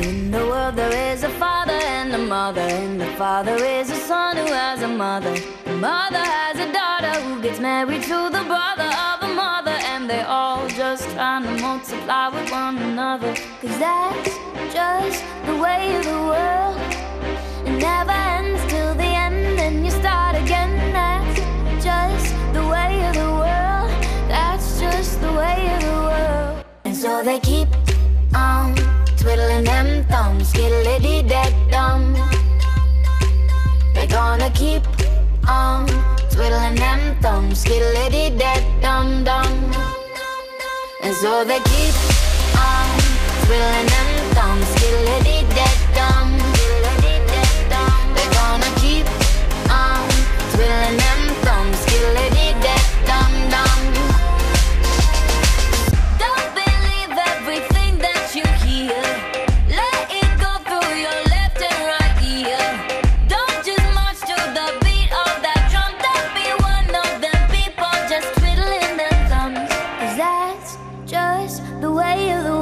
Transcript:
In the world there is a father and a mother, and the father is a son who has a mother. The mother has a daughter who gets married to the brother of a mother, and they're all just trying to multiply with one another. 'Cause that's just the way of the world. It never ends till the end, and you start again. That's just the way of the world. That's just the way of the world. And so they keep on twiddling them thumbs, skiddly-dee-dead-dum. They're gonna keep on twiddling them thumbs, skiddly-dee-dead-dum-dum. And so they keep on twiddling them thumbs, skiddly-dee-dead-dum. They're gonna keep on twiddling them thumbs, skiddly-dee-dead-dum-dum. Don't believe everything that you hear. Let it go through your left and right ear. Don't just march to the beat of that drum. Don't be one of them people just twiddling their thumbs. 'Cause that's just the way of the